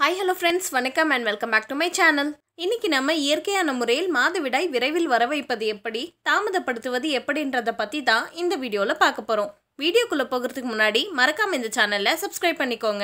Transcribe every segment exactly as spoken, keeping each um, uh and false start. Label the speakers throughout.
Speaker 1: Hi hello friends, வணக்கம் and welcome back to my channel. இன்னைக்கு நம்ம இயற்கையான முறையில் மாதவிடாய் விரைவில் வர வைப்பது எப்படி, தாமதப்படுத்துவது எப்படின்றத பத்தி தான் இந்த வீடியோல பார்க்க போறோம். வீடியோக்குள்ள போகிறதுக்கு முன்னாடி மறக்காம இந்த சேனலை சப்ஸ்கிரைப் பண்ணிக்கோங்க.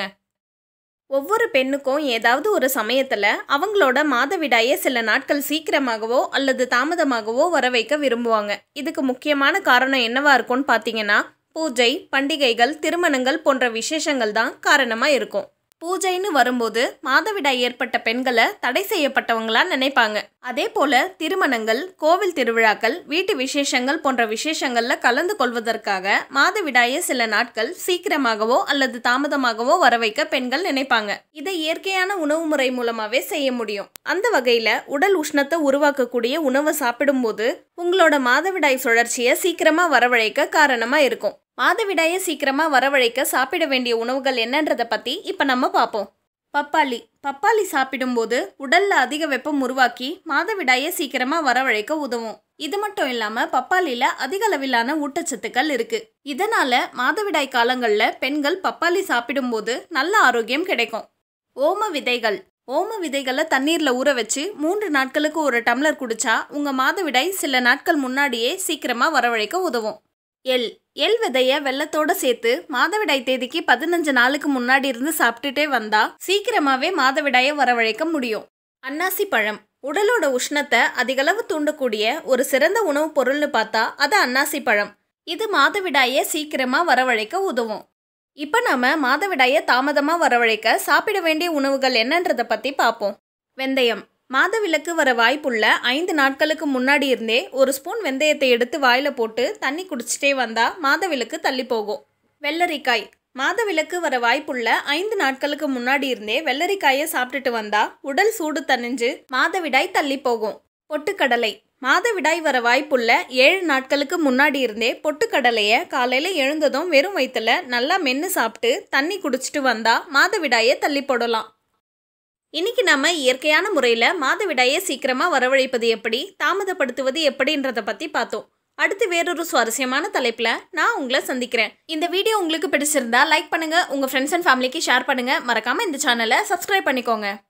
Speaker 1: ஒவ்வொரு பெண்ணுக்கும் ஏதாவது ஒரு சமயத்துல அவங்களோட மாதவிடாயை சில நாட்கள் சீக்கிரமாகவோ அல்லது தாமதமாகவோ வர வைக்க விரும்புவாங்க. இதுக்கு முக்கியமான காரணம் என்னவா இருக்கும்னு பாத்தீங்கன்னா பூஜை, பண்டிகைகள், திருமணங்கள் போன்ற விசேஷங்கள் தான் காரணமா இருக்கும். பூஜைன்னு வரும்போது மாதவிடாய் ஏற்பட்ட பெண்களை தடை செய்யப்பட்டவங்களா நினைப்பாங்க. அதே போல திருமணங்கள், கோவில் திருவிழாக்கள், வீட்டு விசேஷங்கள் போன்ற விசேஷங்கள்ல கலந்து கொள்வதற்காக மாதவிடாயை சில நாட்கள் சீக்கிரமாகவோ அல்லது தாமதமாகவோ வர வைக்க பெண்கள் நினைப்பாங்க. இதை இயற்கையான உணவு முறை மூலமாவே செய்ய முடியும். அந்த வகையில உடல் உஷ்ணத்தை உருவாக்கக்கூடிய உணவை சாப்பிடும்போது உங்களோட மாதவிடாய் சுழற்சியை சீக்கிரமா வரவழைக்க காரணமா இருக்கும். மாதவிடாயை சீக்கிரமா வரவழைக்க சாப்பிட வேண்டிய உணவுகள் என்னன்றத பத்தி இப்ப நம்ம பார்ப்போம். பப்பாளி பப்பாளி சாப்பிடும்போது உடல்ல அதிக வெப்பம் உருவாக்கி மாதவிடாயை சீக்கிரமா வரவழைக்க உதவும். இது மட்டும் இல்லாம பப்பாளில அதிக அளவிலான ஊட்டச்சத்துக்கள் இருக்கு. இதனால மாதவிடாய் காலங்கள்ல பெண்கள் பப்பாளி சாப்பிடும்போது நல்ல ஆரோக்கியம் கிடைக்கும். ஓம விதைகள் ஓம விதைகளை தண்ணீர்ல ஊற வச்சு மூன்று நாட்களுக்கு ஒரு டம்ளர் குடிச்சா உங்க மாதவிடாய் சில நாட்கள் முன்னாடியே சீக்கிரமா வரவழைக்க உதவும். எள் எள் விதைய வெள்ளத்தோட சேர்த்து மாதவிடாய் தேதிக்கு பதினஞ்சு நாளுக்கு முன்னாடி இருந்து சாப்பிட்டுட்டே வந்தா சீக்கிரமாவே மாதவிடாயை வரவழைக்க முடியும். அன்னாசி பழம் உடலோட உஷ்ணத்தை அதிகளவு தூண்டக்கூடிய ஒரு சிறந்த உணவு பொருள்னு பார்த்தா அது அன்னாசி பழம். இது மாதவிடாயை சீக்கிரமா வரவழைக்க உதவும். இப்ப நாம மாதவிடாயை தாமதமா வரவழைக்க சாப்பிட வேண்டிய உணவுகள் என்னன்றத பத்தி பார்ப்போம். வெந்தயம் மாதவிலக்கு வர வாய்ப்புள்ள ஐந்து நாட்களுக்கு முன்னாடி இருந்தே ஒரு ஸ்பூன் வெந்தயத்தை எடுத்து வாயில போட்டு தண்ணி குடிச்சிட்டே வந்தா மாதவிலக்கு தள்ளி போகும். வெள்ளரிக்காய் மாதவிலக்கு வர வாய்ப்புள்ள ஐந்து நாட்களுக்கு முன்னாடி இருந்தே வெள்ளரிக்காயை சாப்பிட்டுட்டு வந்தா உடல் சூடு தணிஞ்சு மாதவிடாய் தள்ளி போகும். பொட்டுக்கடலை மாதவிடாய் வர வாய்ப்புள்ள ஏழு நாட்களுக்கு முன்னாடி இருந்தே பொட்டுக்கடலைய காலையில எழுந்ததும் வெறும் வயிற்றுல நல்லா மென்று சாப்பிட்டு தண்ணி குடிச்சிட்டு வந்தா மாதவிடாயை தள்ளி போடலாம். இன்னைக்கு நம்ம இயற்கையான முறையில மாதவிடாயை சீக்கிரமா வரவழைப்பது எப்படி, தாமதப்படுத்துவது எப்படின்றத பத்தி பார்த்தோம். அடுத்து வேறொரு சுவாரஸ்யமான தலைப்புல நான் உங்களை சந்திக்கிறேன். இந்த வீடியோ உங்களுக்கு பிடிச்சிருந்தா லைக் பண்ணுங்க, உங்க ஃப்ரெண்ட்ஸ் அண்ட் ஃபேமிலிக்கு ஷேர் பண்ணுங்க, மறக்காம இந்த சேனலை சப்ஸ்கிரைப் பண்ணிக்கோங்க.